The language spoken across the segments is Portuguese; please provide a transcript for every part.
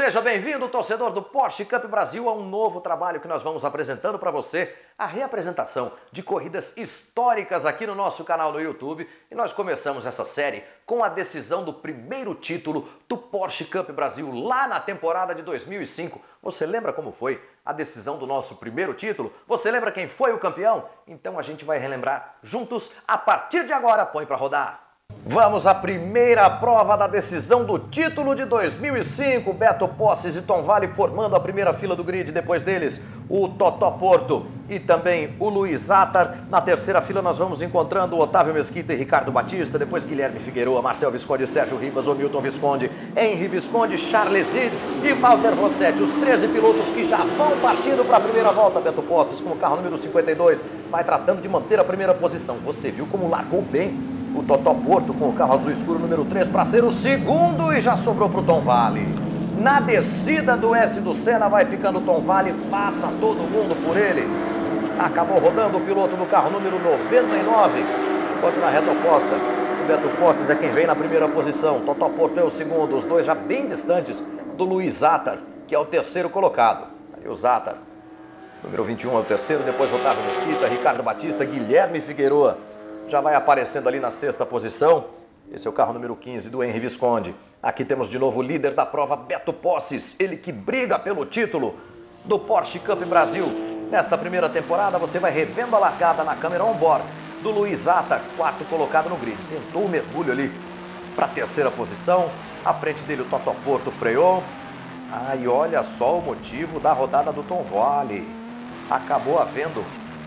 Seja bem-vindo, torcedor do Porsche Cup Brasil, a um novo trabalho que nós vamos apresentando para você, a reapresentação de corridas históricas aqui no nosso canal no YouTube. E nós começamos essa série com a decisão do primeiro título do Porsche Cup Brasil lá na temporada de 2005. Você lembra como foi a decisão do nosso primeiro título? Você lembra quem foi o campeão? Então a gente vai relembrar juntos a partir de agora. Põe para rodar. Vamos à primeira prova da decisão do título de 2005. Beto Posses e Tom Vale formando a primeira fila do grid. Depois deles, o Totó Porto e também o Luiz Attar. Na terceira fila nós vamos encontrando o Otávio Mesquita e Ricardo Batista. Depois Guilherme Figueroa, Marcel Visconde, Sérgio Ribas, o Milton Visconde, Henry Visconde, Charles Reed e Walter Rossetti. Os 13 pilotos que já vão partindo para a primeira volta. Beto Posses com o carro número 52 vai tratando de manter a primeira posição. Você viu como largou bem o Totó Porto com o carro azul escuro número 3 para ser o segundo e já sobrou para o Tom Vale. Na descida do S do Senna vai ficando o Tom Vale, passa todo mundo por ele. Acabou rodando o piloto do carro número 99, enquanto na reta oposta o Beto Posses é quem vem na primeira posição. Totó Porto é o segundo, os dois já bem distantes do Luiz Attar, que é o terceiro colocado. Aí o Attar, número 21 é o terceiro, depois Otávio Mesquita, Ricardo Batista, Guilherme Figueroa já vai aparecendo ali na sexta posição. Esse é o carro número 15 do Henry Visconde. Aqui temos de novo o líder da prova, Beto Posses, ele que briga pelo título do Porsche Cup Brasil. Nesta primeira temporada você vai revendo a largada na câmera on-board do Luiz Attar, quarto colocado no grid. Tentou o mergulho ali para a terceira posição. À frente dele o Totó Porto freou. E olha só o motivo da rodada do Tom Vale. Acabou havendo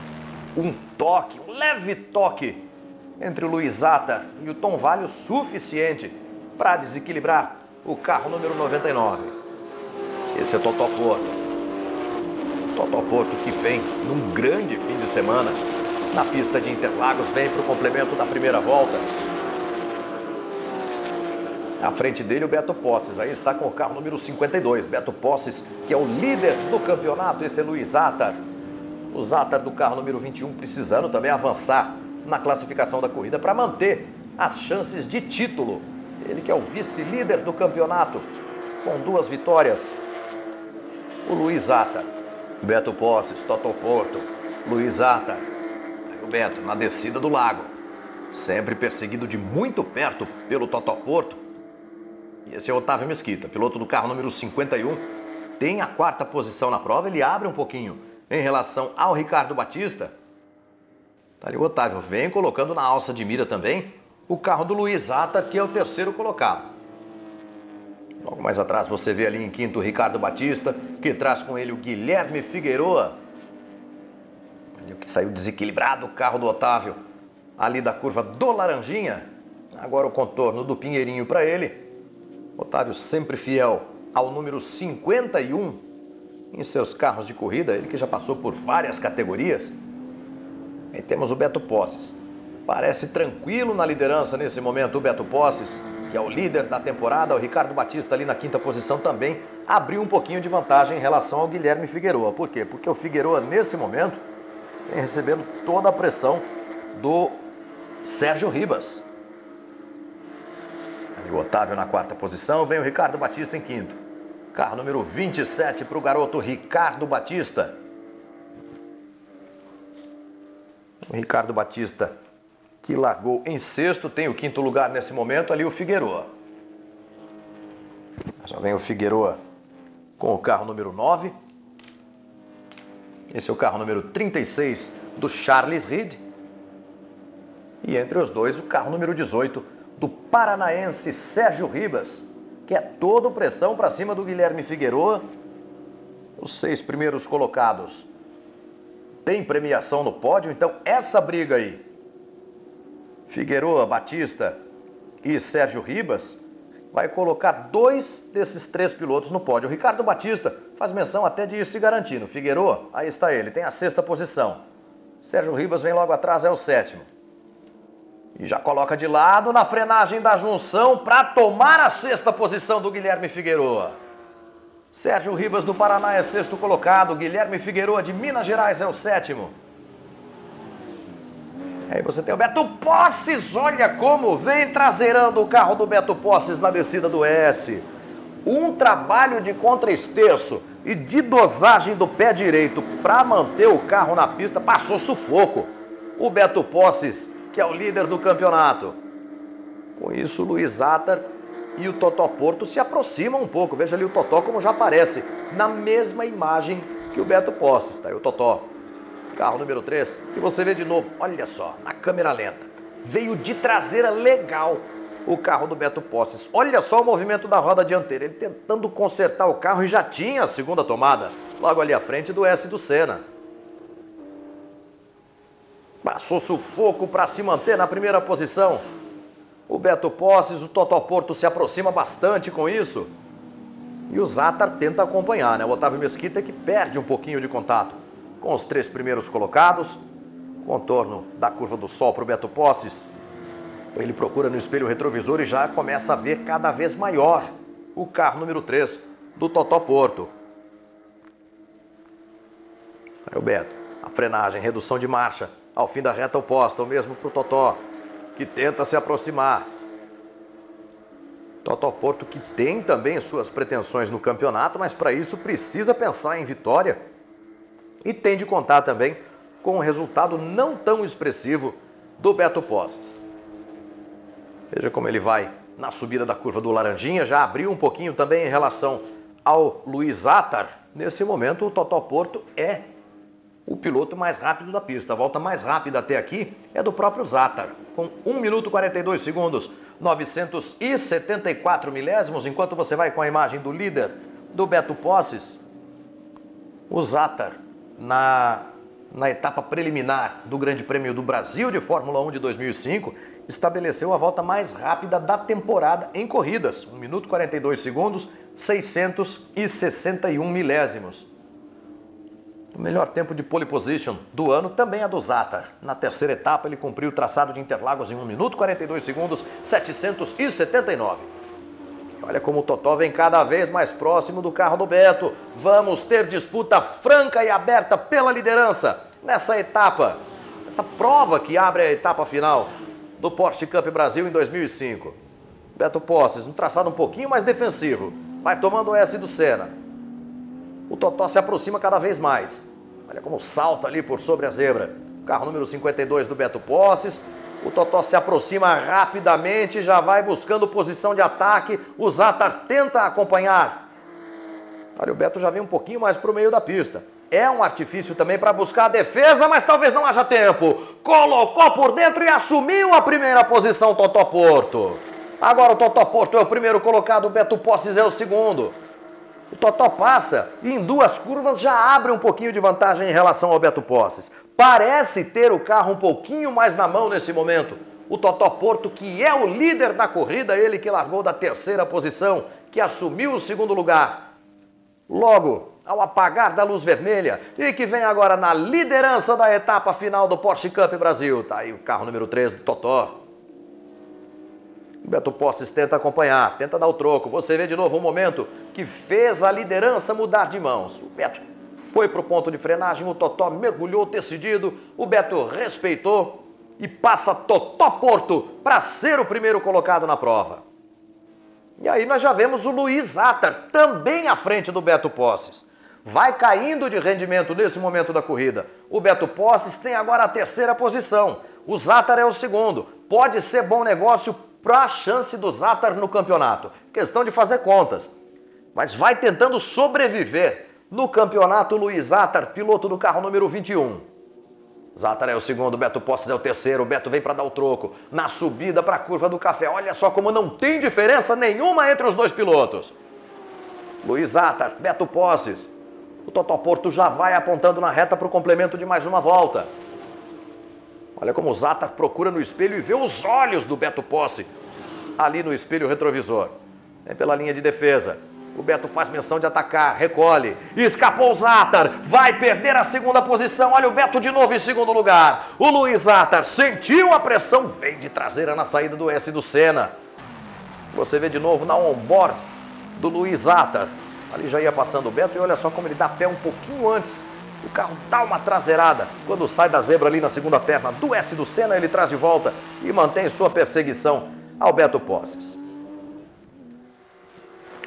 um toque, um leve toque entre o Luiz Attar e o Tom Vale, o suficiente para desequilibrar o carro número 99. Esse é Totó Porto. Totó Porto que vem num grande fim de semana na pista de Interlagos, vem para o complemento da primeira volta. À frente dele o Beto Posses, aí está com o carro número 52. Beto Posses, que é o líder do campeonato, esse é Luiz Attar. O Attar do carro número 21 precisando também avançar na classificação da corrida para manter as chances de título. Ele que é o vice-líder do campeonato com 2 vitórias. O Luiz Attar, Beto Posses, Totó Porto, Luiz Attar. Aí o Beto na descida do lago, sempre perseguido de muito perto pelo Totó Porto. E esse é o Otávio Mesquita, piloto do carro número 51. Tem a 4ª posição na prova, ele abre um pouquinho em relação ao Ricardo Batista. Tá ali o Otávio, vem colocando na alça de mira também o carro do Luiz Attar, que é o terceiro colocado. Logo mais atrás você vê ali em quinto o Ricardo Batista, que traz com ele o Guilherme Figueroa. Ali o que saiu desequilibrado o carro do Otávio, ali da curva do Laranjinha. Agora o contorno do Pinheirinho para ele. Otávio sempre fiel ao número 51 em seus carros de corrida, ele que já passou por várias categorias. Aí temos o Beto Posses. Parece tranquilo na liderança nesse momento o Beto Posses, que é o líder da temporada. O Ricardo Batista ali na 5ª posição também abriu um pouquinho de vantagem em relação ao Guilherme Figueroa. Por quê? Porque o Figueroa nesse momento vem recebendo toda a pressão do Sérgio Ribas. Aí o Otávio na 4ª posição, vem o Ricardo Batista em 5º. Carro número 27 para o garoto Ricardo Batista. O Ricardo Batista, que largou em 6º, tem o 5º lugar nesse momento, ali o Figueroa. Já vem o Figueroa com o carro número 9. Esse é o carro número 36 do Charles Reed. E entre os dois, o carro número 18 do paranaense Sérgio Ribas, que é todo pressão para cima do Guilherme Figueroa. Os 6 primeiros colocados tem premiação no pódio, então essa briga aí, Figueroa, Batista e Sérgio Ribas, vai colocar 2 desses 3 pilotos no pódio. O Ricardo Batista faz menção até de ir se garantindo. Figueroa, aí está ele, tem a 6ª posição. Sérgio Ribas vem logo atrás, é o 7º. E já coloca de lado na frenagem da junção para tomar a 6ª posição do Guilherme Figueroa. Sérgio Ribas do Paraná é 6º colocado, Guilherme Figueroa de Minas Gerais é o 7º. Aí você tem o Beto Posses, olha como vem traseirando o carro do Beto Posses na descida do S. Um trabalho de contra-esterço e de dosagem do pé direito para manter o carro na pista, passou sufoco. O Beto Posses, que é o líder do campeonato. Com isso, o Luiz Attar e o Totó Porto se aproximam um pouco. Veja ali o Totó como já aparece na mesma imagem que o Beto Posses. Tá aí o Totó. Carro número 3. E você vê de novo, olha só, na câmera lenta. Veio de traseira legal o carro do Beto Posses. Olha só o movimento da roda dianteira. Ele tentando consertar o carro e já tinha a segunda tomada. Logo ali à frente do S do Senna. Passou sufoco para se manter na primeira posição. O Beto Posses, o Totó Porto se aproxima bastante com isso. E o Zattar tenta acompanhar, né? O Otávio Mesquita que perde um pouquinho de contato com os 3 primeiros colocados. Contorno da curva do Sol para o Beto Posses. Ele procura no espelho retrovisor e já começa a ver cada vez maior o carro número 3 do Totó Porto. Aí o Beto, a frenagem, redução de marcha ao fim da reta oposta, o mesmo para o Totó, que tenta se aproximar. Totó Porto que tem também suas pretensões no campeonato, mas para isso precisa pensar em vitória e tem de contar também com um resultado não tão expressivo do Beto Posses. Veja como ele vai na subida da curva do Laranjinha, já abriu um pouquinho também em relação ao Luiz Attar. Nesse momento o Totó Porto é o piloto mais rápido da pista. A volta mais rápida até aqui é do próprio Zattar, com 1 minuto e 42 segundos, 974 milésimos, enquanto você vai com a imagem do líder do Beto Posses. O Zattar, na etapa preliminar do Grande Prêmio do Brasil de Fórmula 1 de 2005, estabeleceu a volta mais rápida da temporada em corridas, 1 minuto e 42 segundos, 661 milésimos. O melhor tempo de pole position do ano também é do Zattar. Na terceira etapa ele cumpriu o traçado de Interlagos em 1 minuto e 42 segundos, 779. E olha como o Totó vem cada vez mais próximo do carro do Beto. Vamos ter disputa franca e aberta pela liderança nessa etapa, essa prova que abre a etapa final do Porsche Cup Brasil em 2005. Beto Posses, um traçado um pouquinho mais defensivo, vai tomando o S do Senna. O Totó se aproxima cada vez mais. Olha como salta ali por sobre a zebra. Carro número 52 do Beto Posses. O Totó se aproxima rapidamente, já vai buscando posição de ataque. O Zattar tenta acompanhar. Olha, o Beto já vem um pouquinho mais para o meio da pista. É um artifício também para buscar a defesa, mas talvez não haja tempo. Colocou por dentro e assumiu a primeira posição o Totó Porto. Agora o Totó Porto é o primeiro colocado, o Beto Posses é o segundo. O Totó passa e em 2 curvas já abre um pouquinho de vantagem em relação ao Beto Posses. Parece ter o carro um pouquinho mais na mão nesse momento. O Totó Porto, que é o líder da corrida, ele que largou da terceira posição, que assumiu o segundo lugar. Logo, ao apagar da luz vermelha, e que vem agora na liderança da etapa final do Porsche Cup Brasil. Tá aí o carro número 3 do Totó. O Beto Posses tenta acompanhar, tenta dar o troco. Você vê de novo um momento que fez a liderança mudar de mãos. O Beto foi para o ponto de frenagem, o Totó mergulhou decidido, o Beto respeitou e passa Totó Porto para ser o primeiro colocado na prova. E aí nós já vemos o Luiz Attar também à frente do Beto Posses. Vai caindo de rendimento nesse momento da corrida. O Beto Posses tem agora a terceira posição. O Zattar é o segundo. Pode ser bom negócio para a chance do Zattar no campeonato. Questão de fazer contas. Mas vai tentando sobreviver no campeonato Luiz Attar, piloto do carro número 21. Zattar é o segundo, Beto Posses é o terceiro. O Beto vem para dar o troco na subida para a curva do café. Olha só como não tem diferença nenhuma entre os 2 pilotos. Luiz Attar, Beto Posses. O Totó Porto já vai apontando na reta para o complemento de mais uma volta. Olha como o Zattar procura no espelho e vê os olhos do Beto Posses ali no espelho retrovisor. É pela linha de defesa. O Beto faz menção de atacar, recolhe. Escapou o Zattar, vai perder a segunda posição. Olha o Beto de novo em segundo lugar. O Luiz Attar sentiu a pressão, vem de traseira na saída do S do Senna. Você vê de novo na onboard do Luiz Attar. Ali já ia passando o Beto e olha só como ele dá pé um pouquinho antes. O carro dá uma traseirada. Quando sai da zebra ali na segunda perna do S do Senna, ele traz de volta e mantém sua perseguição ao Beto Posses.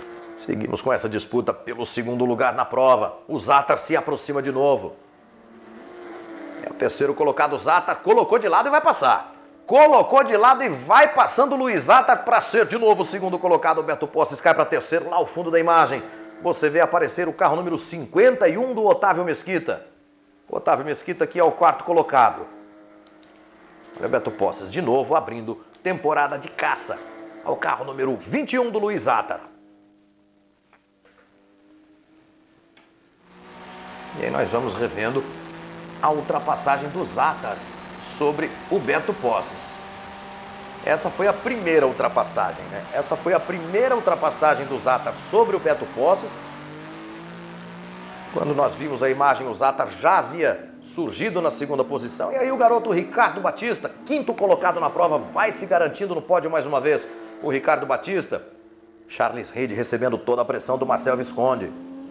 Seguimos com essa disputa pelo segundo lugar na prova. O Zatar se aproxima de novo. É o terceiro colocado, o Zatar colocou de lado e vai passar. Colocou de lado e vai passando o Luiz Zatar para ser de novo o segundo colocado. O Beto Posses cai para terceiro, lá ao fundo da imagem. Você vê aparecer o carro número 51 do Otávio Mesquita. O Otávio Mesquita aqui é o quarto colocado. Olha o Beto Posses de novo abrindo temporada de caça ao carro número 21 do Luiz Zatar. E aí nós vamos revendo a ultrapassagem do Zatar sobre o Beto Posses. Essa foi a primeira ultrapassagem, né? Essa foi a primeira ultrapassagem do Zatar sobre o Beto Posses. Quando nós vimos a imagem, o Zatar já havia surgido na segunda posição. E aí o garoto Ricardo Batista, quinto colocado na prova, vai se garantindo no pódio mais uma vez. O Ricardo Batista, Charles Reid recebendo toda a pressão do Marcel Visconde.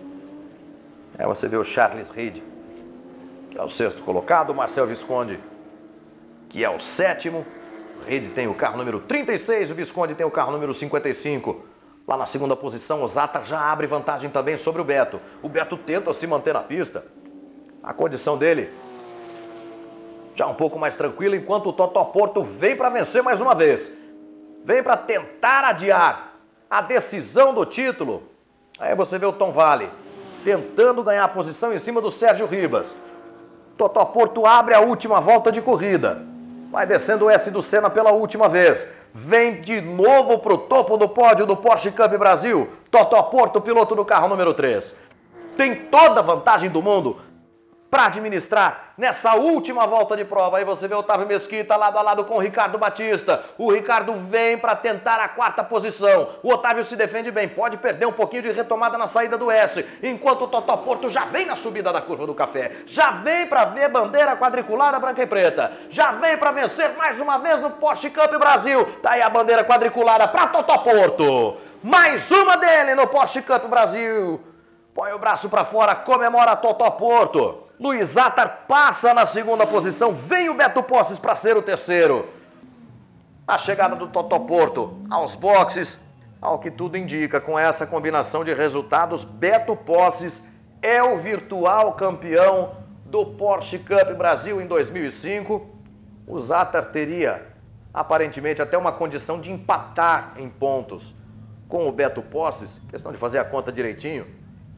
Você vê o Charles Reid, que é o sexto colocado, o Marcel Visconde, que é o sétimo. O Reid tem o carro número 36, o Visconde tem o carro número 55. Lá na segunda posição, o Zatar já abre vantagem também sobre o Beto. O Beto tenta se manter na pista. A condição dele já um pouco mais tranquila, enquanto o Totó Porto vem para vencer mais uma vez. Vem para tentar adiar a decisão do título. Aí você vê o Tom Vale tentando ganhar a posição em cima do Sérgio Ribas. Totó Porto abre a última volta de corrida. Vai descendo o S do Senna pela última vez. Vem de novo para o topo do pódio do Porsche Cup Brasil. Totó Porto, piloto do carro número 3. Tem toda a vantagem do mundo para administrar nessa última volta de prova. Aí você vê o Otávio Mesquita lado a lado com o Ricardo Batista. O Ricardo vem para tentar a quarta posição. O Otávio se defende bem, pode perder um pouquinho de retomada na saída do S, enquanto o Totó Porto já vem na subida da curva do café. Já vem para ver bandeira quadriculada branca e preta. Já vem para vencer mais uma vez no Porsche Cup Brasil. Tá aí a bandeira quadriculada para Totó Porto. Mais uma dele no Porsche Cup Brasil. Põe o braço para fora, comemora Totó Porto. Luiz Zatar passa na segunda posição, vem o Beto Posses para ser o terceiro. A chegada do Totó Porto aos boxes, ao que tudo indica, com essa combinação de resultados, Beto Posses é o virtual campeão do Porsche Cup Brasil em 2005. O Zatar teria, aparentemente, até uma condição de empatar em pontos com o Beto Posses, questão de fazer a conta direitinho,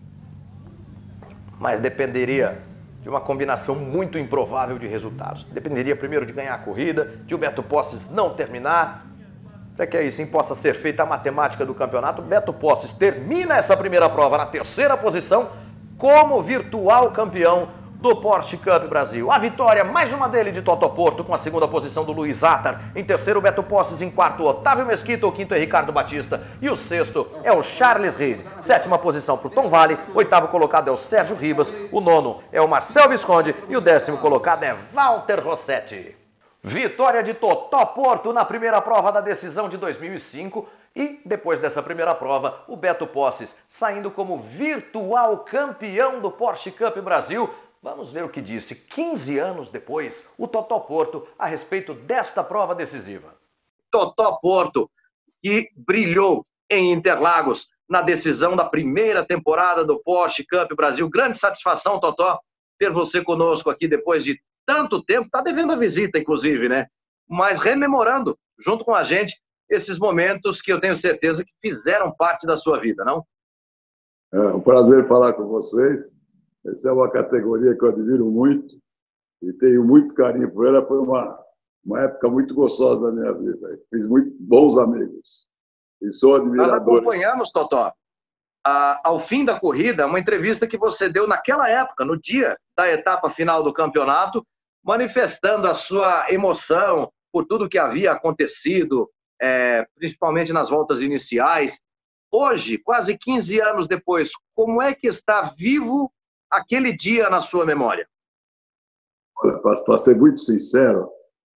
mas dependeria de uma combinação muito improvável de resultados. Dependeria primeiro de ganhar a corrida, de o Beto Posses não terminar, para que aí sim possa ser feita a matemática do campeonato. Beto Posses termina essa primeira prova na terceira posição como virtual campeão do Porsche Cup Brasil. A vitória, mais uma dele, de Totó Porto, com a segunda posição do Luiz Zatar. Em terceiro, Beto Posses. Em quarto, Otávio Mesquita. O quinto é Ricardo Batista. E o sexto é o Charles Reid. Sétima posição para o Tom Vale. Oitavo colocado é o Sérgio Ribas. O nono é o Marcel Visconde. E o décimo colocado é Walter Rossetti. Vitória de Totó Porto na primeira prova da decisão de 2005. E depois dessa primeira prova, o Beto Posses saindo como virtual campeão do Porsche Cup Brasil. Vamos ver o que disse 15 anos depois o Totó Porto a respeito desta prova decisiva. Totó Porto, que brilhou em Interlagos na decisão da primeira temporada do Porsche Cup Brasil. Grande satisfação, Totó, ter você conosco aqui depois de tanto tempo. Está devendo a visita, inclusive, né? Mas rememorando, junto com a gente, esses momentos que eu tenho certeza que fizeram parte da sua vida, não? É um prazer falar com vocês. Essa é uma categoria que eu admiro muito e tenho muito carinho por ela. Foi uma época muito gostosa da minha vida. Fiz muito bons amigos e sou admirador. Nós acompanhamos, Totó, ao fim da corrida, uma entrevista que você deu naquela época, no dia da etapa final do campeonato, manifestando a sua emoção por tudo que havia acontecido, principalmente nas voltas iniciais. Hoje, quase 15 anos depois, como é que está vivo aquele dia na sua memória? Olha, para ser muito sincero,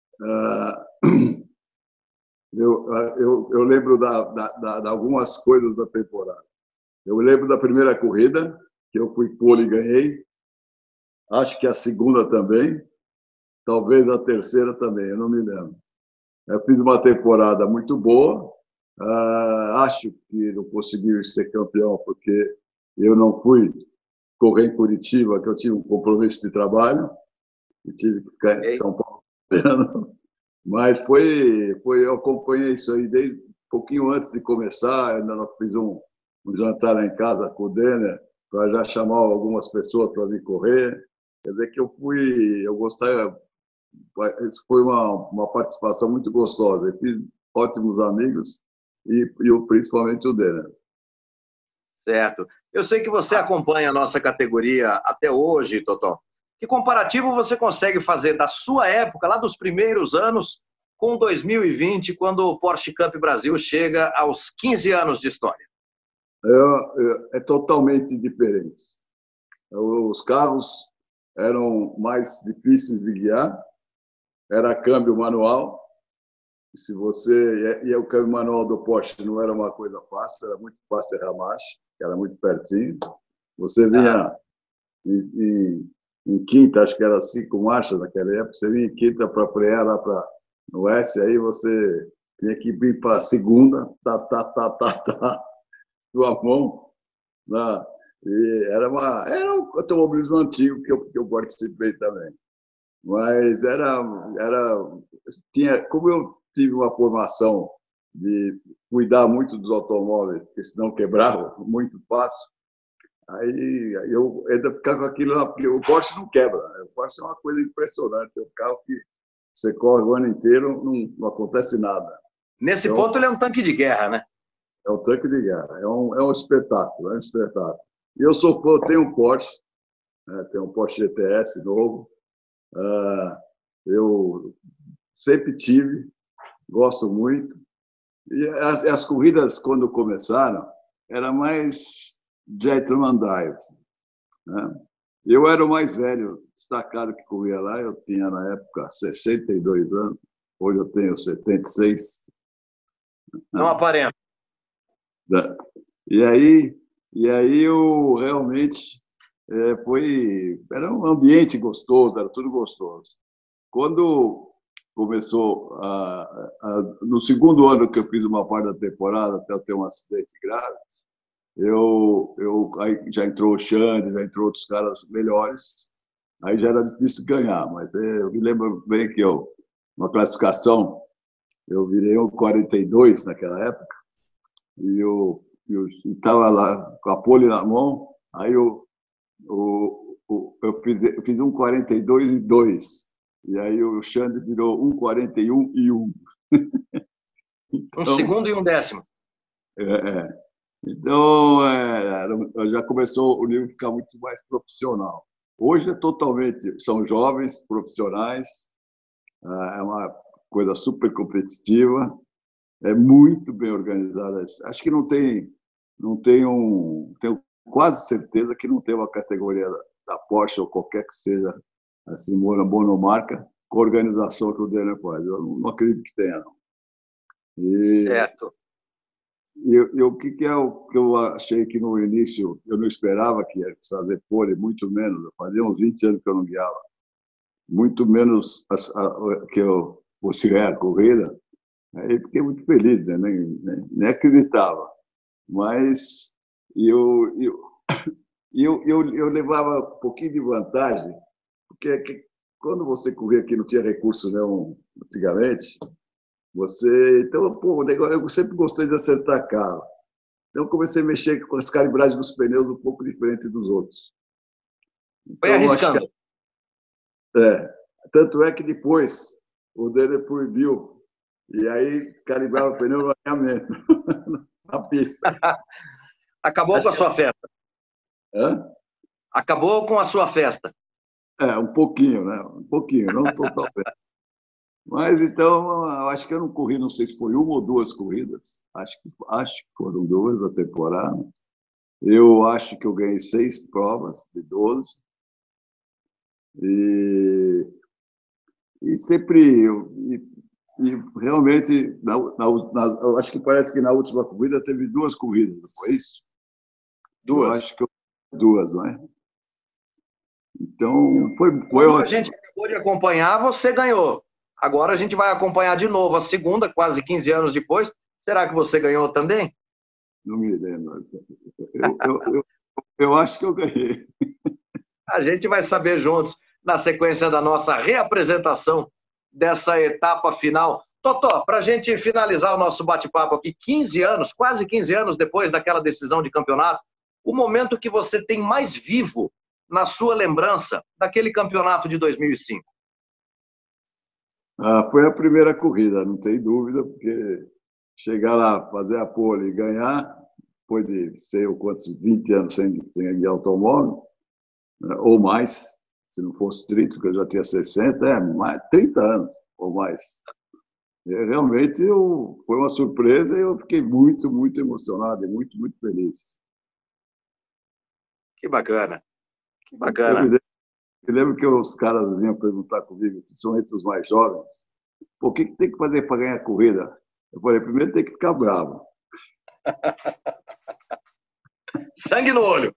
eu lembro de algumas coisas da temporada. Eu lembro da primeira corrida, que eu fui pole e ganhei. Acho que a segunda também. Talvez a terceira também, eu não me lembro. Eu fiz uma temporada muito boa, Acho que não consegui ser campeão porque eu não fui correr em Curitiba, que eu tive um compromisso de trabalho e tive que ficar em São Paulo. Mas eu acompanhei isso aí desde um pouquinho antes de começar. Eu ainda fiz um jantar lá em casa com o Denner para já chamar algumas pessoas para vir correr. Quer dizer que eu gostava. Isso foi uma participação muito gostosa. Eu fiz ótimos amigos e principalmente o Denner. Certo. Eu sei que você acompanha a nossa categoria até hoje, Totó. Que comparativo você consegue fazer da sua época, lá dos primeiros anos, com 2020, quando o Porsche Cup Brasil chega aos 15 anos de história? É totalmente diferente. Os carros eram mais difíceis de guiar, era câmbio manual. Se você e o câmbio manual do Porsche não era uma coisa fácil, era muito fácil errar marcha, era muito pertinho. Você vinha em quinta, acho que era 5 marchas naquela época, você vinha em quinta para frear lá no S, aí você tinha que vir para a segunda, sua mão. Né? E era um automobilismo antigo que eu participei também. Mas como eu tive uma formação de cuidar muito dos automóveis, porque senão quebrava muito fácil, aí eu ainda ficava com aquilo lá, porque o Porsche não quebra. Né? O Porsche é uma coisa impressionante, é um carro que você corre o ano inteiro, não acontece nada. Nesse ponto ele é um tanque de guerra, né? É um tanque de guerra, é um espetáculo, é um espetáculo. E eu tenho um Porsche, né? Tenho um Porsche GTS novo, eu sempre tive, gosto muito. E as corridas, quando começaram, era mais gentleman drive. Né? Eu era o mais velho, destacado que corria lá. Eu tinha, na época, 62 anos. Hoje eu tenho 76. Não aparenta. E aí eu realmente era um ambiente gostoso, era tudo gostoso. Quando começou no segundo ano que eu fiz uma parte da temporada, até eu ter um acidente grave, aí já entrou o Xande, já entrou outros caras melhores, aí já era difícil ganhar, mas eu me lembro bem que uma classificação, eu virei 1,42 naquela época, e eu estava lá com a pole na mão, aí eu fiz 1,42,2. E aí o Xande virou 1,41,1. Então, 1 segundo e 1 décimo. Então, já começou o nível a ficar muito mais profissional. Hoje são jovens, profissionais, é uma coisa super competitiva, é muito bem organizada. Acho que tenho quase certeza que não tem uma categoria da Porsche ou qualquer que seja assim, monomarca, com a organização que o Denner faz. Eu não acredito que tenha, não. Certo. E o que é o que eu achei que no início eu não esperava que ia fazer pole, muito menos. Eu fazia uns 20 anos que eu não guiava. Muito menos que eu fosse a corrida. Aí fiquei muito feliz, né? Nem acreditava. Mas eu levava um pouquinho de vantagem, porque quando você corria que não tinha recurso não antigamente, então eu sempre gostei de acertar carro. Então eu comecei a mexer com as calibragens dos pneus um pouco diferente dos outros. Foi arriscando. Tanto é que depois o Denner proibiu e aí calibrava o pneu no alinhamento na pista. Acabou com a sua festa. Acabou com a sua festa. Um pouquinho, né? Um pouquinho, não totalmente. Mas então, eu acho que eu não corri, não sei se foi 1 ou 2 corridas. Acho que foram 2 da temporada. Eu acho que eu ganhei 6 provas de 12. E sempre realmente, eu acho que parece que na última corrida teve 2 corridas, não foi isso? 2. Eu acho que 2, não é? Então, foi ótimo. A gente acabou de acompanhar, você ganhou. Agora a gente vai acompanhar de novo a segunda, quase 15 anos depois. Será que você ganhou também? Não me lembro. Eu acho que eu ganhei. A gente vai saber juntos na sequência da nossa reapresentação dessa etapa final. Totó, para a gente finalizar o nosso bate-papo aqui, 15 anos, quase 15 anos depois daquela decisão de campeonato, o momento que você tem mais vivo na sua lembrança daquele campeonato de 2005? Foi a primeira corrida, não tem dúvida, porque chegar lá, fazer a pole e ganhar, depois de sei eu quantos, 20 anos sem automóvel, né, ou mais, se não fosse 30, porque eu já tinha 60, mais 30 anos ou mais. Realmente foi uma surpresa e eu fiquei muito, muito emocionado e muito, muito feliz. Que bacana, que bacana. Eu lembro que os caras vinham perguntar comigo, principalmente os mais jovens, o que tem que fazer para ganhar a corrida? Eu falei, primeiro tem que ficar bravo. Sangue no olho.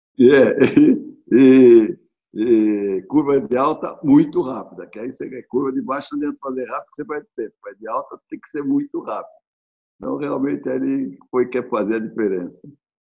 E curva de alta muito rápida, que aí você ganha curva de baixo, não adianta fazer rápido, que você vai ter. Mas de alta tem que ser muito rápido. Então, realmente, ele foi que fazer a diferença.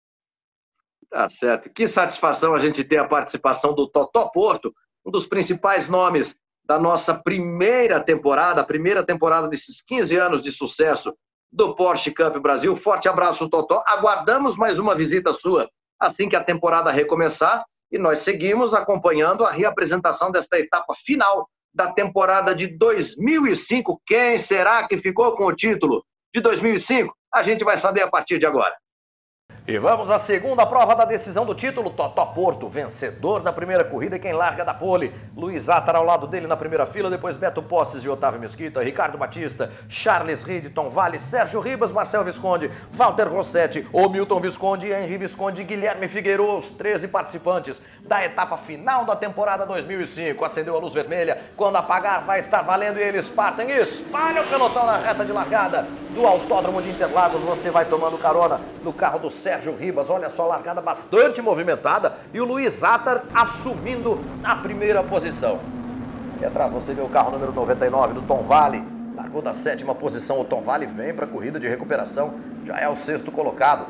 Tá certo. Que satisfação a gente ter a participação do Totó Porto, um dos principais nomes da nossa primeira temporada, a primeira temporada desses 15 anos de sucesso do Porsche Cup Brasil. Forte abraço, Totó. Aguardamos mais uma visita sua assim que a temporada recomeçar e nós seguimos acompanhando a reapresentação desta etapa final da temporada de 2005. Quem será que ficou com o título de 2005? A gente vai saber a partir de agora. E vamos à segunda prova da decisão do título. Totó Porto, vencedor da primeira corrida e quem larga da pole. Luiz Attar ao lado dele na primeira fila, depois Beto Posses e Otávio Mesquita, Ricardo Batista, Charles Reed, Tom Vale, Sérgio Ribas, Marcel Visconde, Walter Rossetti, Milton Visconde, Henri Visconde e Guilherme Figueiredo, os 13 participantes da etapa final da temporada 2005. Acendeu a luz vermelha, quando apagar vai estar valendo e eles partem. Espalha o pelotão na reta de largada do Autódromo de Interlagos. Você vai tomando carona no carro do Sérgio Ribas, olha só, largada bastante movimentada e o Luiz Attar assumindo a primeira posição. E atrás você vê o carro número 99 do Tom Vale, largou da 7ª posição, o Tom Vale vem para a corrida de recuperação, já é o 6º colocado,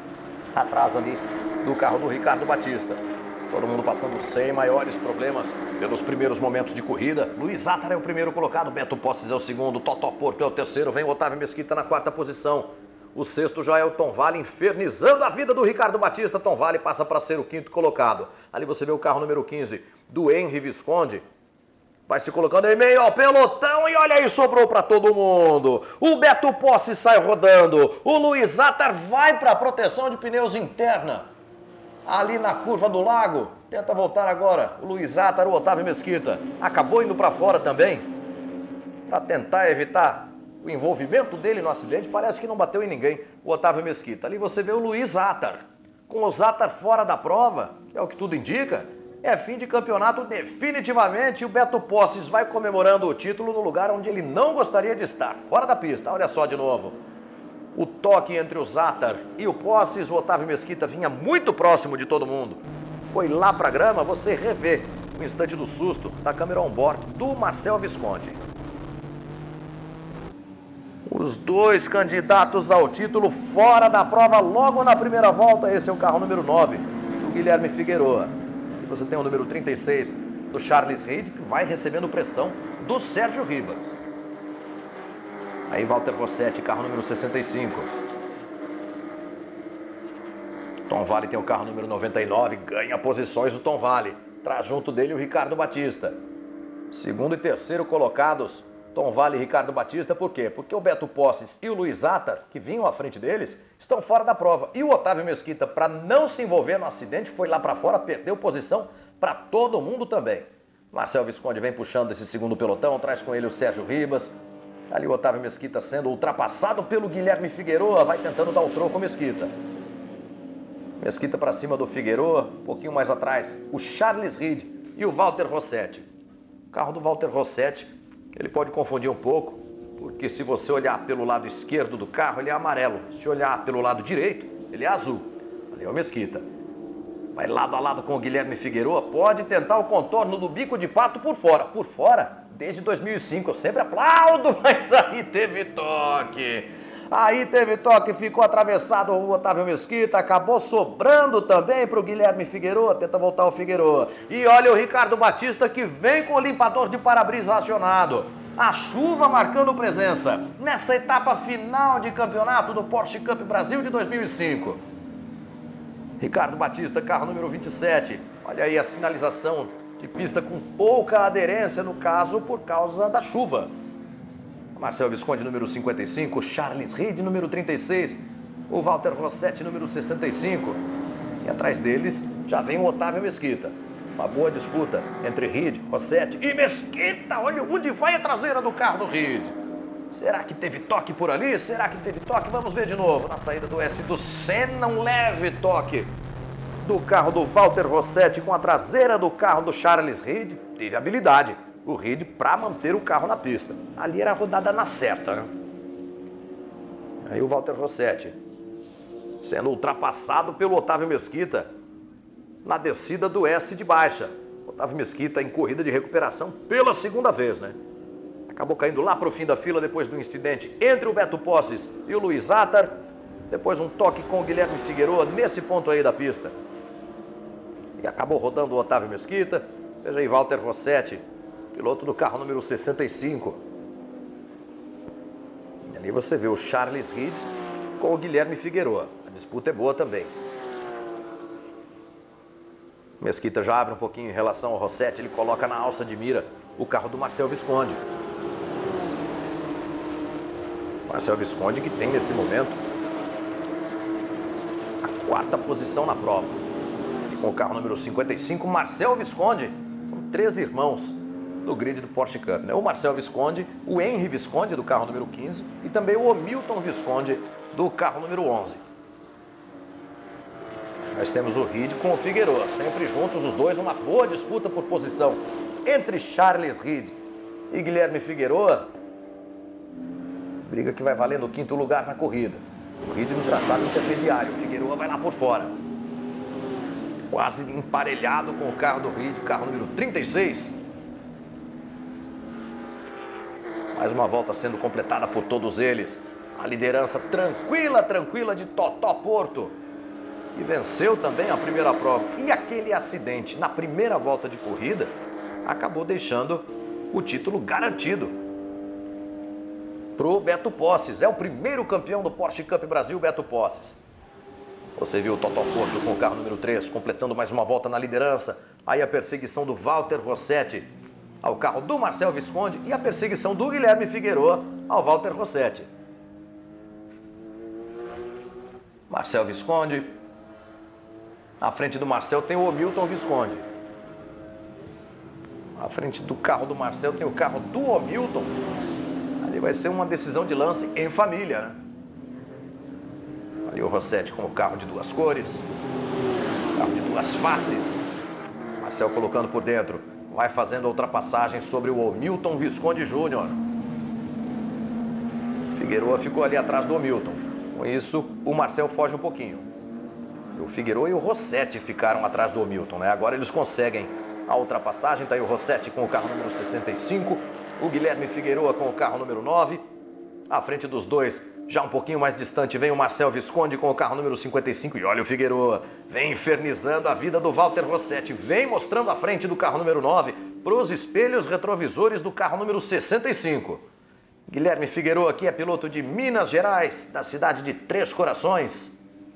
atrás ali do carro do Ricardo Batista. Todo mundo passando sem maiores problemas pelos primeiros momentos de corrida. Luiz Attar é o primeiro colocado, Beto Posses é o segundo, Totó Porto é o terceiro, vem o Otávio Mesquita na 4ª posição. O 6º já é o Tom Vale, infernizando a vida do Ricardo Batista. Tom Vale passa para ser o 5º colocado. Ali você vê o carro número 15 do Henri Visconde. Vai se colocando em meio ao pelotão e olha aí, sobrou para todo mundo. O Beto Posses sai rodando. O Luiz Attar vai para a proteção de pneus interna. Ali na curva do lago. Tenta voltar agora. O Luiz Attar, o Otávio Mesquita. Acabou indo para fora também. Para tentar evitar o envolvimento dele no acidente, parece que não bateu em ninguém, o Otávio Mesquita. Ali você vê o Luiz Attar, com o Attar fora da prova, que é o que tudo indica, é fim de campeonato definitivamente, e o Beto Posses vai comemorando o título no lugar onde ele não gostaria de estar, fora da pista. Olha só de novo, o toque entre o Attar e o Posses, o Otávio Mesquita vinha muito próximo de todo mundo, foi lá pra grama, você revê o instante do susto da câmera on-board do Marcel Visconde. Os dois candidatos ao título fora da prova logo na primeira volta. Esse é o carro número 9 do Guilherme Figueiredo. E você tem o número 36 do Charles Reid, que vai recebendo pressão do Sérgio Ribas. Aí Walter Rossetti, carro número 65. Tom Vale tem o carro número 99, ganha posições o Tom Vale. Traz junto dele o Ricardo Batista. Segundo e terceiro colocados, Tom Vale e Ricardo Batista, por quê? Porque o Beto Posses e o Luiz Attar, que vinham à frente deles, estão fora da prova. E o Otávio Mesquita, para não se envolver no acidente, foi lá para fora, perdeu posição para todo mundo também. Marcel Visconde vem puxando esse segundo pelotão, traz com ele o Sérgio Ribas. Ali o Otávio Mesquita sendo ultrapassado pelo Guilherme Figueiredo, vai tentando dar o troco Mesquita. Mesquita para cima do Figueiredo, um pouquinho mais atrás, o Charles Reid e o Walter Rossetti. O carro do Walter Rossetti, ele pode confundir um pouco, porque se você olhar pelo lado esquerdo do carro, ele é amarelo. Se olhar pelo lado direito, ele é azul. Ali é o Mesquita. Vai lado a lado com o Guilherme Figueiredo, pode tentar o contorno do bico de pato por fora. Por fora, desde 2005, eu sempre aplaudo, mas aí teve toque. Aí teve toque, ficou atravessado o Otávio Mesquita, acabou sobrando também para o Guilherme Figueroa, tenta voltar o Figueroa. E olha o Ricardo Batista que vem com o limpador de para-brisa acionado. A chuva marcando presença nessa etapa final de campeonato do Porsche Cup Brasil de 2005. Ricardo Batista, carro número 27. Olha aí a sinalização de pista com pouca aderência, no caso, por causa da chuva. Marcel Visconde, número 55. Charles Reed, número 36. O Walter Rossetti, número 65. E atrás deles já vem o Otávio Mesquita. Uma boa disputa entre Reed, Rossetti e Mesquita. Olha onde vai a traseira do carro do Reed. Será que teve toque por ali? Será que teve toque? Vamos ver de novo. Na saída do S do Senna, um leve toque do carro do Walter Rossetti com a traseira do carro do Charles Reed. Teve habilidade, o Reed, para manter o carro na pista. Ali era a rodada na certa, né? Aí o Walter Rossetti sendo ultrapassado pelo Otávio Mesquita na descida do S de baixa. Otávio Mesquita em corrida de recuperação pela segunda vez, né? Acabou caindo lá para o fim da fila depois do incidente entre o Beto Posses e o Luiz Attar. Depois um toque com o Guilherme Figueroa nesse ponto aí da pista. E acabou rodando o Otávio Mesquita. Veja aí Walter Rossetti, piloto do carro número 65. E ali você vê o Charles Reed com o Guilherme Figueroa. A disputa é boa também. Mesquita já abre um pouquinho em relação ao Rossetti. Ele coloca na alça de mira o carro do Marcel Visconde. Marcel Visconde que tem nesse momento a quarta posição na prova. E com o carro número 55, Marcel Visconde. São 13 irmãos do grid do Porsche Cup, né? O Marcel Visconde, o Henry Visconde do carro número 15 e também o Hamilton Visconde do carro número 11. Nós temos o Reed com o Figueroa, sempre juntos os dois, uma boa disputa por posição entre Charles Reed e Guilherme Figueroa. Briga que vai valendo o quinto lugar na corrida. O Reed no traçado intermediário, o Figueroa vai lá por fora. Quase emparelhado com o carro do Reed, carro número 36. Mais uma volta sendo completada por todos eles. A liderança tranquila de Totó Porto. E venceu também a primeira prova. E aquele acidente na primeira volta de corrida acabou deixando o título garantido pro Beto Posses. É o primeiro campeão do Porsche Cup Brasil, Beto Posses. Você viu o Totó Porto com o carro número 3, completando mais uma volta na liderança. Aí a perseguição do Walter Rossetti ao carro do Marcel Visconde e a perseguição do Guilherme Figueroa ao Walter Rossetti. Marcel Visconde. À frente do Marcel tem o Hamilton Visconde. À frente do carro do Marcel tem o carro do Hamilton. Ali vai ser uma decisão de lance em família, né? Ali o Rossetti com o carro de duas cores. Carro de duas faces. Marcel colocando por dentro. Vai fazendo a ultrapassagem sobre o Hamilton Visconde Júnior. Figueroa ficou ali atrás do Hamilton. Com isso, o Marcel foge um pouquinho. O Figueroa e o Rossetti ficaram atrás do Hamilton, né? Agora eles conseguem a ultrapassagem. Está aí o Rossetti com o carro número 65. O Guilherme Figueroa com o carro número 9. À frente dos dois, já um pouquinho mais distante, vem o Marcel Visconde com o carro número 55. E olha o Figueroa, vem infernizando a vida do Walter Rossetti. Vem mostrando a frente do carro número 9 para os espelhos retrovisores do carro número 65. Guilherme Figueroa aqui é piloto de Minas Gerais, da cidade de Três Corações.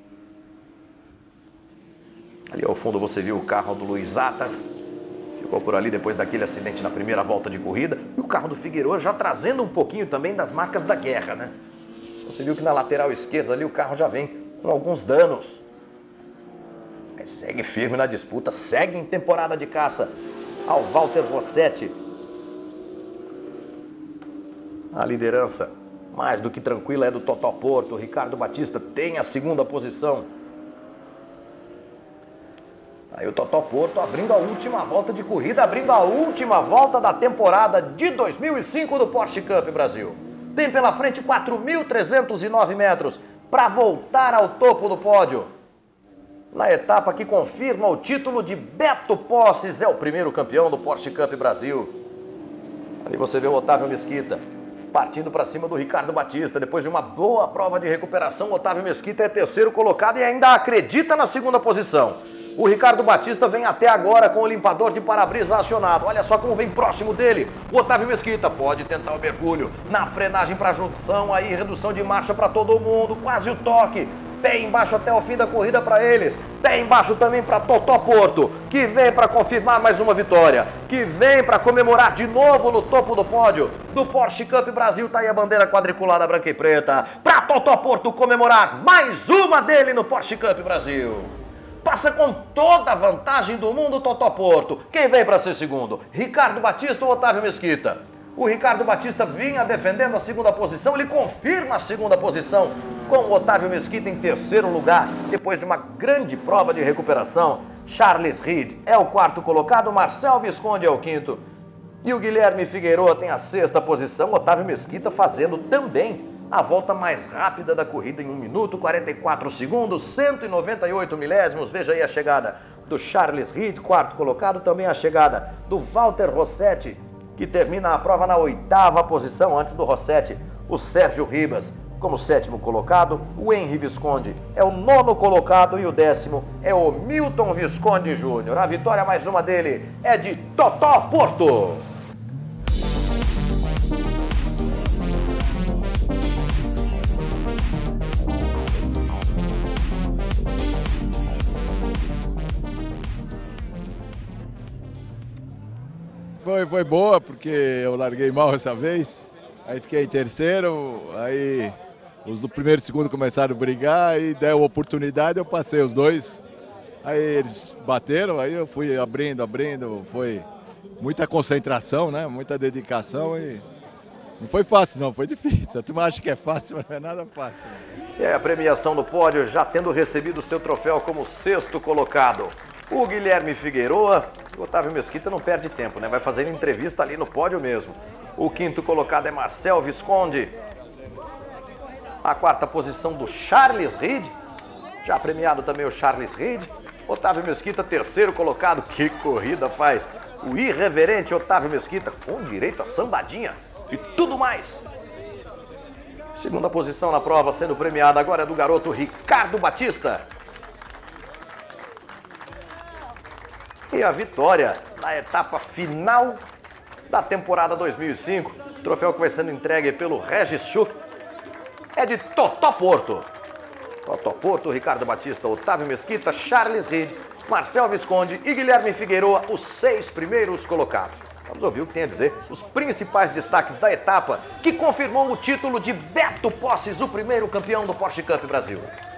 Ali ao fundo você viu o carro do Luiz Attar. Ficou por ali depois daquele acidente na primeira volta de corrida. E o carro do Figueroa já trazendo um pouquinho também das marcas da guerra, né? Você viu que na lateral esquerda ali o carro já vem com alguns danos. Mas segue firme na disputa, segue em temporada de caça ao Walter Rossetti. A liderança mais do que tranquila é do Totó Porto. O Ricardo Batista tem a segunda posição. Aí o Totó Porto abrindo a última volta de corrida, abrindo a última volta da temporada de 2005 do Porsche Cup Brasil. Tem pela frente 4.309 metros para voltar ao topo do pódio. Na etapa que confirma o título de Beto Posses, é o primeiro campeão do Porsche Cup Brasil. Ali você vê o Otávio Mesquita partindo para cima do Ricardo Batista. Depois de uma boa prova de recuperação, o Otávio Mesquita é terceiro colocado e ainda acredita na segunda posição. O Ricardo Batista vem até agora com o limpador de para-brisa acionado. Olha só como vem próximo dele. O Otávio Mesquita pode tentar o mergulho na frenagem para junção, aí redução de marcha para todo mundo, quase o toque. Pé embaixo até o fim da corrida para eles. Pé embaixo também para Totó Porto, que vem para confirmar mais uma vitória, que vem para comemorar de novo no topo do pódio do Porsche Cup Brasil. Tá aí a bandeira quadriculada branca e preta para Totó Porto comemorar mais uma dele no Porsche Cup Brasil. Passa com toda a vantagem do mundo Totó Porto. Quem vem para ser segundo? Ricardo Batista ou Otávio Mesquita? O Ricardo Batista vinha defendendo a segunda posição, ele confirma a segunda posição com o Otávio Mesquita em terceiro lugar, depois de uma grande prova de recuperação. Charles Reed é o quarto colocado, Marcel Visconde é o quinto e o Guilherme Figueroa tem a sexta posição. Otávio Mesquita fazendo também a volta mais rápida da corrida em 1 minuto, 44 segundos, 198 milésimos. Veja aí a chegada do Charles Reed, quarto colocado, também a chegada do Walter Rossetti, que termina a prova na 8ª posição. Antes do Rossetti, o Sérgio Ribas como 7º colocado, o Henry Visconde é o 9º colocado e o 10º é o Milton Visconde Júnior. A vitória, mais uma dele, é de Totó Porto. Foi boa, porque eu larguei mal essa vez, aí fiquei em terceiro, aí os do primeiro e segundo começaram a brigar e deu oportunidade, eu passei os dois, aí eles bateram, aí eu fui abrindo, foi muita concentração, né, muita dedicação e não foi fácil não, foi difícil, a turma acha que é fácil, mas não é nada fácil. É a premiação do pódio, já tendo recebido seu troféu como 6º colocado. O Guilherme Figueroa, o Otávio Mesquita não perde tempo, né? Vai fazer entrevista ali no pódio mesmo. O 5º colocado é Marcel Visconde. A 4ª posição do Charles Reed. Já premiado também o Charles Reed. Otávio Mesquita, 3º colocado. Que corrida faz o irreverente Otávio Mesquita, com direito a sambadinha e tudo mais. 2ª posição na prova, sendo premiada agora é do garoto Ricardo Batista. E a vitória na etapa final da temporada 2005, troféu que vai sendo entregue pelo Regis Schuch, é de Totó Porto. Totó Porto, Ricardo Batista, Otávio Mesquita, Charles Reed, Marcel Visconde e Guilherme Figueroa, os 6 primeiros colocados. Vamos ouvir o que tem a dizer os principais destaques da etapa, que confirmou o título de Beto Posses, o primeiro campeão do Porsche Cup Brasil.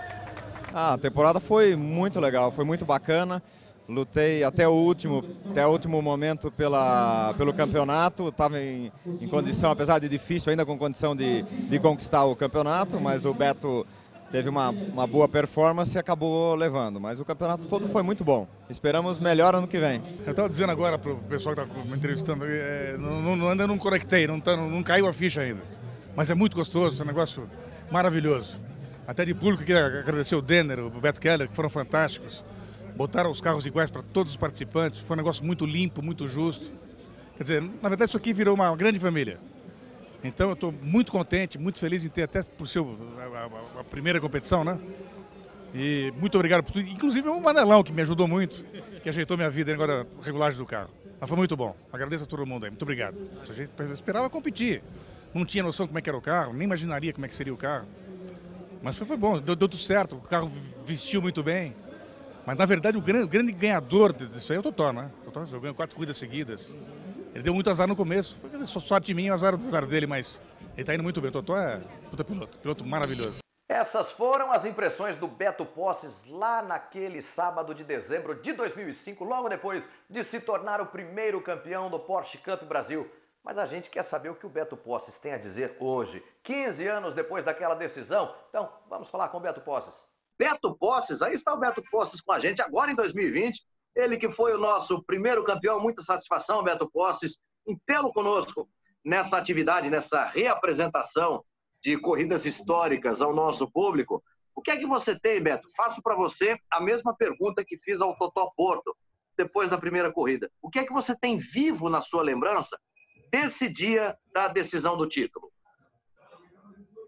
A temporada foi muito legal, foi muito bacana. Lutei até o último momento pelo campeonato, estava em condição, apesar de difícil, ainda com condição de conquistar o campeonato, mas o Beto teve uma boa performance e acabou levando. Mas o campeonato todo foi muito bom. Esperamos melhor ano que vem. Eu estava dizendo agora para o pessoal que está me entrevistando, ainda não conectei, não caiu a ficha ainda. Mas é muito gostoso, é um negócio maravilhoso. Até de público, queria agradecer o Denner, o Beto Keller, que foram fantásticos. Botaram os carros iguais para todos os participantes, foi um negócio muito limpo, muito justo. Quer dizer, na verdade isso aqui virou uma grande família. Então eu estou muito contente, muito feliz em ter até por ser a primeira competição, né? E muito obrigado por tudo, inclusive o Manelão, que me ajudou muito, que ajeitou minha vida agora na regulagem do carro. Mas foi muito bom, agradeço a todo mundo aí, muito obrigado. A gente esperava competir, não tinha noção como é que era o carro, nem imaginaria como é que seria o carro. Mas foi bom, deu tudo certo, o carro vestiu muito bem. Mas, na verdade, o grande ganhador disso aí é o Totó, né? O Totó ganhou 4 corridas seguidas. Ele deu muito azar no começo. Foi sorte de mim, o azar dele, mas ele está indo muito bem. O Totó é puta piloto maravilhoso. Essas foram as impressões do Beto Posses lá naquele sábado de dezembro de 2005, logo depois de se tornar o primeiro campeão do Porsche Cup Brasil. Mas a gente quer saber o que o Beto Posses tem a dizer hoje, 15 anos depois daquela decisão. Então, vamos falar com o Beto Posses. Beto Posses, aí está o Beto Posses com a gente agora em 2020. Ele que foi o nosso primeiro campeão, muita satisfação, Beto Posses, em tê-lo conosco nessa atividade, nessa reapresentação de corridas históricas ao nosso público. O que é que você tem, Beto? Faço para você a mesma pergunta que fiz ao Totó Porto depois da primeira corrida. O que é que você tem vivo na sua lembrança desse dia da decisão do título?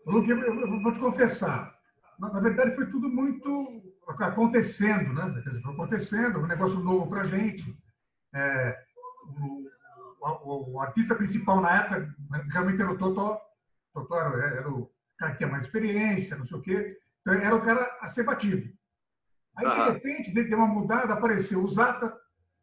Luque, eu vou te confessar. Na verdade, foi tudo muito acontecendo, né? Quer dizer, foi acontecendo, um negócio novo para a gente. O artista principal na época realmente era o Totó. O Totó era o cara que tinha mais experiência, não sei o quê. Então, era o cara a ser batido. Aí, de repente, deu uma mudada, apareceu o Zata,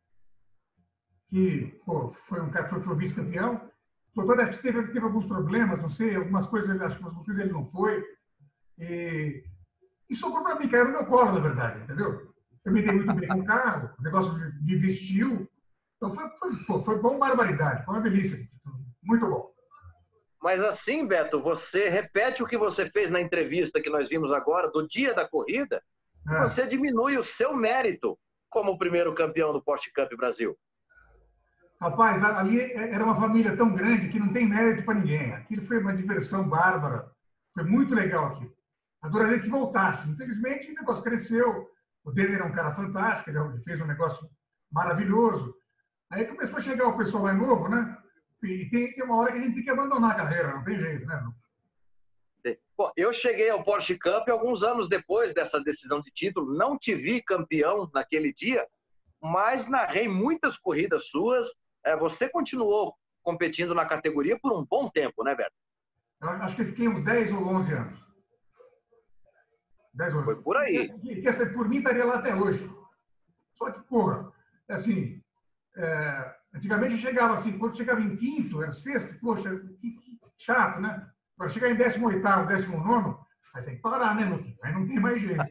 que foi um cara que foi vice-campeão. O Totó teve alguns problemas, não sei, algumas coisas, acho que algumas coisas ele não foi. E sobrou para mim, caiu no meu colo, na verdade, entendeu? Eu me dei muito bem com o carro, o negócio me vestiu. Então foi bom, barbaridade, foi uma delícia, muito bom. Mas assim, Beto, você repete o que você fez na entrevista que nós vimos agora, do dia da corrida, você diminui o seu mérito como o primeiro campeão do Porsche Cup Brasil. Rapaz, ali era uma família tão grande que não tem mérito para ninguém. Aquilo foi uma diversão bárbara, foi muito legal aquilo. Adoraria que voltasse. Infelizmente, o negócio cresceu. O Denner é um cara fantástico, ele fez um negócio maravilhoso. Aí começou a chegar o pessoal mais novo, né? E tem uma hora que a gente tem que abandonar a carreira, não tem jeito, né? Pô, eu cheguei ao Porsche Cup alguns anos depois dessa decisão de título, não te vi campeão naquele dia, mas narrei muitas corridas suas. Você continuou competindo na categoria por um bom tempo, né, Beto? Eu acho que fiquei uns 10 ou 11 anos. 10 ou 11. Foi por aí. Por mim, estaria lá até hoje. Só que, porra, assim, antigamente eu chegava assim, quando chegava em quinto, era sexto, poxa, que chato, né? Para chegar em 18º, 19º, aí tem que parar, né, Luquinho? Aí não tem mais jeito.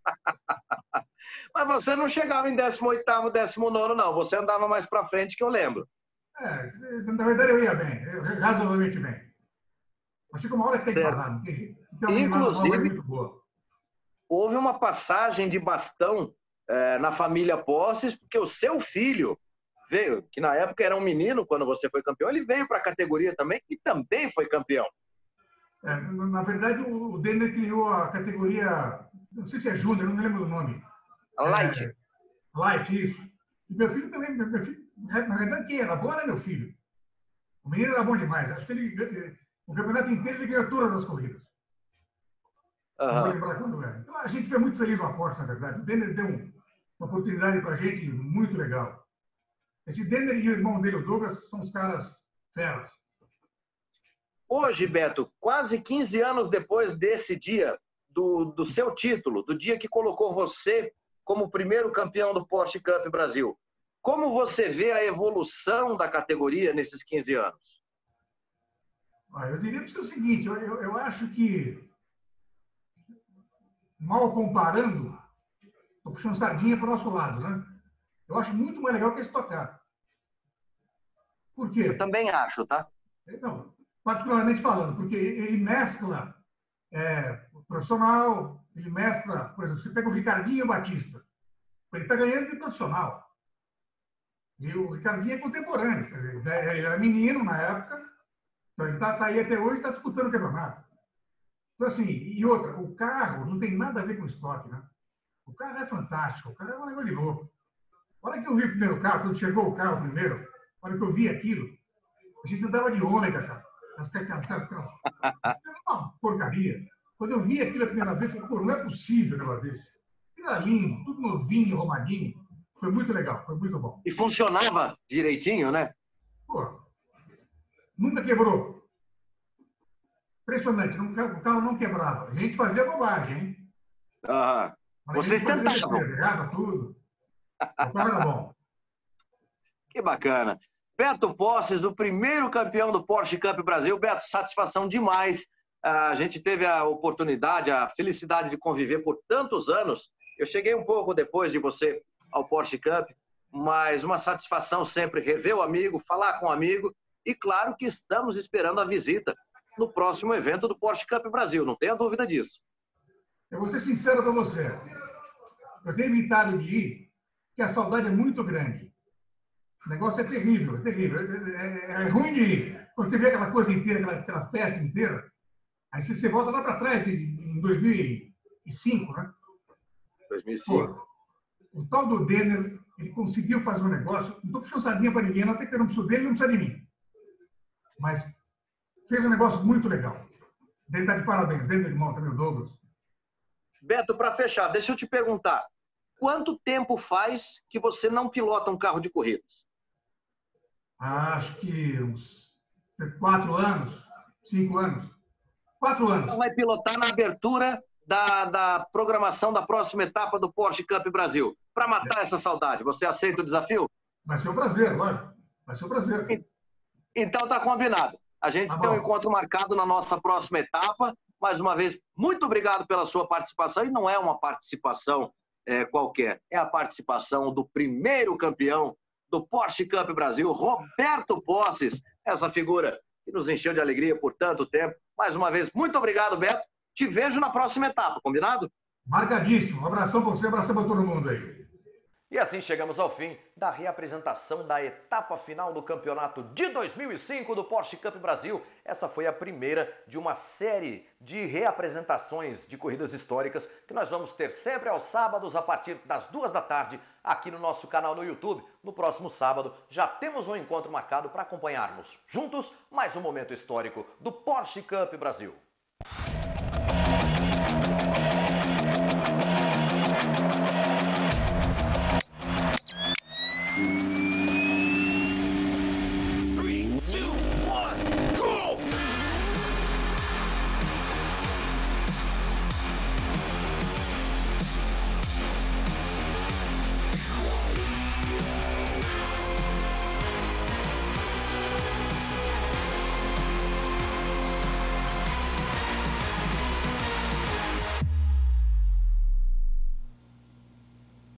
Mas você não chegava em 18º, 19º, não. Você andava mais para frente, que eu lembro. Na verdade, eu ia bem, razoavelmente bem. Mas chega uma hora que tem que parar, não tem jeito. Inclusive, muito boa. Houve uma passagem de bastão na família Posses, porque o seu filho veio, que na época era um menino quando você foi campeão, ele veio para a categoria também e também foi campeão. Na verdade, o Denner criou a categoria, não sei se é Júnior, não me lembro do nome. Light. Light, isso. E meu filho também, na verdade, quem era bom era meu filho. O menino era bom demais. Acho que o campeonato inteiro ele ganhou todas as corridas. Não vou lembrar quando era. Então, a gente foi muito feliz no aporte, na verdade. O Denner deu uma oportunidade para a gente muito legal. Esse Denner e o irmão dele, o Douglas, são os caras feras. Hoje, Beto, quase 15 anos depois desse dia, do seu título, do dia que colocou você como primeiro campeão do Porsche Cup Brasil, como você vê a evolução da categoria nesses 15 anos? Eu diria para você o seguinte, eu acho que, mal comparando, estou puxando sardinha para o nosso lado, né? Eu acho muito mais legal que esse tocar. Por quê? Eu também acho, tá? Não, particularmente falando, porque ele mescla profissional, ele mescla, por exemplo, você pega o Ricardinho Batista, ele está ganhando de profissional. E o Ricardinho é contemporâneo, quer dizer, ele era menino na época, então ele está aí até hoje, está disputando o campeonato. Então, assim, e outra, o carro não tem nada a ver com estoque, né? O carro é fantástico, o carro é um negócio de louco. A hora que eu vi o primeiro carro, quando chegou o carro primeiro, a hora que eu vi aquilo, a gente andava de ômega, cara. Era uma porcaria. Quando eu vi aquilo a primeira vez, eu falei, pô, não é possível um negócio desse. Era lindo, tudo novinho, arrumadinho. Foi muito legal, foi muito bom. E funcionava direitinho, né? Pô, nunca quebrou. Impressionante, o carro não quebrava. A gente fazia bobagem, hein? Vocês tentavam. Errava tudo. O carro era bom. Que bacana. Beto Posses, o primeiro campeão do Porsche Cup Brasil. Beto, satisfação demais. A gente teve a oportunidade, a felicidade de conviver por tantos anos. Eu cheguei um pouco depois de você ao Porsche Cup, mas uma satisfação sempre rever o amigo, falar com o amigo. E claro que estamos esperando a visita no próximo evento do Porsche Cup Brasil, não tenha dúvida disso. Eu vou ser sincero com você. Eu tenho evitado de ir, porque a saudade é muito grande. O negócio é terrível, é terrível. É ruim de ir. Quando você vê aquela coisa inteira, aquela festa inteira, aí você volta lá para trás, em 2005, né? 2005. Pô, o tal do Denner, ele conseguiu fazer um negócio, não estou puxando sardinha para ninguém, até que eu não preciso dele, não precisa de mim. Mas fez um negócio muito legal. Ele está de parabéns, dele, irmão, também o Douglas. Beto, para fechar, deixa eu te perguntar. Quanto tempo faz que você não pilota um carro de corridas? Acho que uns 4 anos, 5 anos. 4 anos. Então vai pilotar na abertura da programação da próxima etapa do Porsche Cup Brasil. Para matar essa saudade, você aceita o desafio? Vai ser um prazer, lógico. Vai ser um prazer. Então tá combinado. A gente tem um encontro marcado na nossa próxima etapa. Mais uma vez, muito obrigado pela sua participação. E não é uma participação qualquer, é a participação do primeiro campeão do Porsche Cup Brasil, Roberto Posses, essa figura que nos encheu de alegria por tanto tempo. Mais uma vez, muito obrigado, Beto. Te vejo na próxima etapa, combinado? Marcadíssimo. Um abração para você, um abração para todo mundo aí. E assim chegamos ao fim da reapresentação da etapa final do campeonato de 2005 do Porsche Cup Brasil. Essa foi a primeira de uma série de reapresentações de corridas históricas que nós vamos ter sempre aos sábados a partir das 2 da tarde aqui no nosso canal no YouTube. No próximo sábado já temos um encontro marcado para acompanharmos juntos mais um momento histórico do Porsche Cup Brasil.